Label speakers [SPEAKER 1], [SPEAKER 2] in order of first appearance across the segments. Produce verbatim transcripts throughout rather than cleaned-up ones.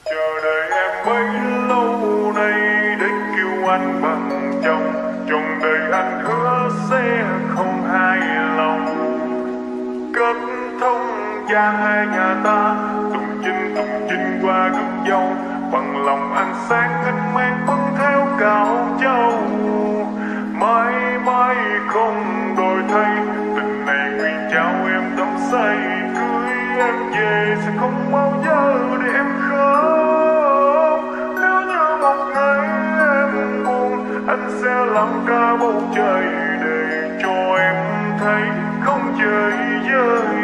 [SPEAKER 1] Chờ đợi em bấy lâu nay để kêu anh bằng chồng. Chồng đời anh hứa sẽ không hài lòng. Kết thông gia hai nhà ta, tùng chinh tùng chinh qua gốc dâu. Bằng lòng anh sáng anh mang vẫn theo cạo châu. Mãi mãi không đổi thay, tình này nguyện trao em đắm say. Cưới em về sẽ không bao giờ để em khóc. Nếu như một ngày em buồn, anh sẽ làm cả bầu trời để cho em thấy không chơi vơi.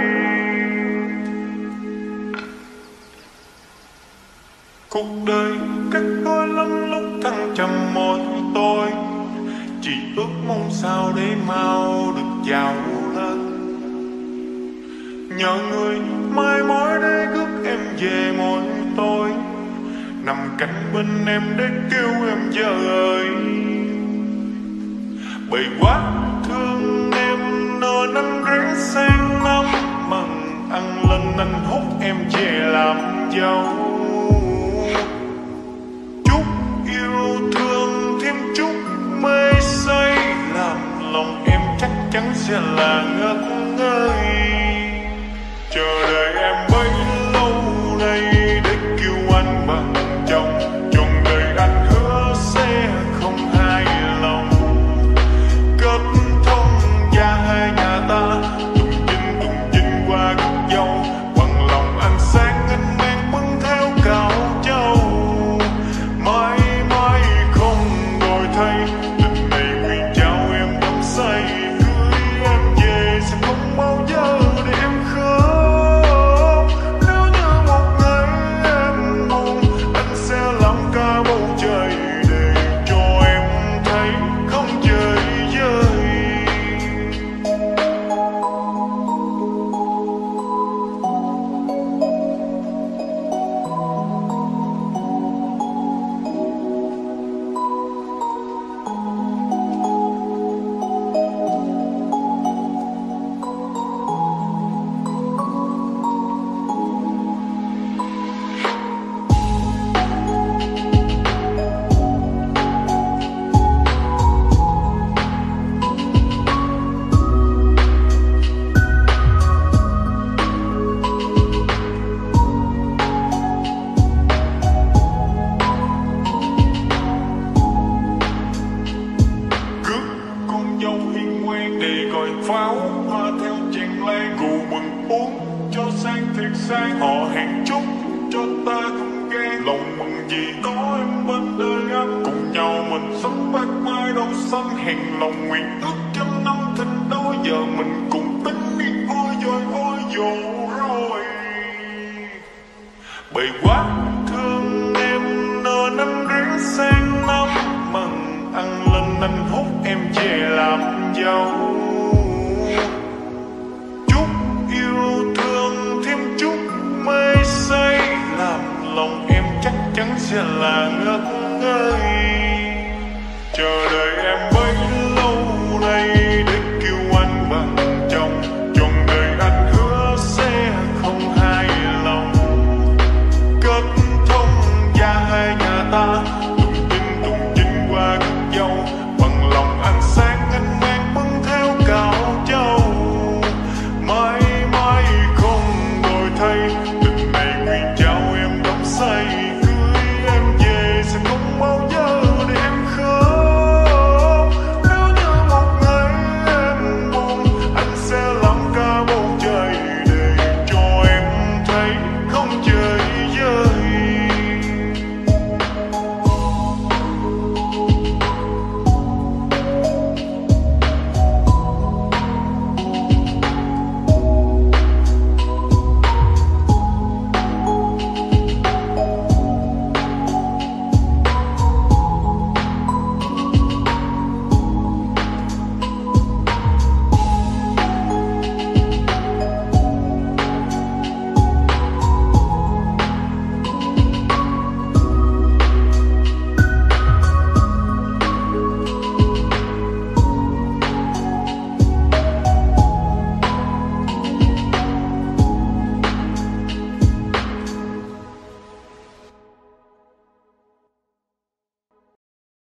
[SPEAKER 1] Cuộc đời cách đôi lắm lúc thăng trầm mỗi tôi, chỉ ước mong sao để mau được giàu lên. Nhờ người mai mối để rước em về mỗi tối, nằm cạnh bên em để kêu em vợ ơi. Bởi quá thương em nên anh ráng sang năm mừng ăn lên anh hút em về làm dâu. Chút yêu thương thêm chút mê say, làm lòng em chắc chắn sẽ là ngất ngây. Chờ đợi em bấy lâu nay để kêu anh bằng chồng. Chồng đời anh hứa sẽ không hài lòng. Kết thông gia hai nhà ta, tùng chinh tùng chinh qua gốc dâu. Bằng lòng anh sáng anh mang bưng theo cạo châu. Mãi mãi không đổi thay, tình này nguyện trao em đắm say. Cưới em về sẽ không bao giờ để em khóc. Nếu như một ngày em buồn, anh sẽ làm cả bầu trời để cho em thấy không chơi vơi. Để gọi pháo hoa theo chèn lan, cụ mừng uống cho sang thiệt sang. Họ hẹn chúc cho ta không ghen, lòng mừng vì có em bên đời anh. Cùng nhau mình sống bát mai đâu xanh, hẹn lòng nguyện ước trăm năm thịnh đôi. Giờ mình cùng tính đi ôi rồi ôi dồ rồi. Bởi quá thương em nên anh ráng sang năm mừng ăn lên anh hút em về làm dâu. Chút yêu thương thêm chút mê say, làm lòng em chắc chắn sẽ là ngất ngây. Chờ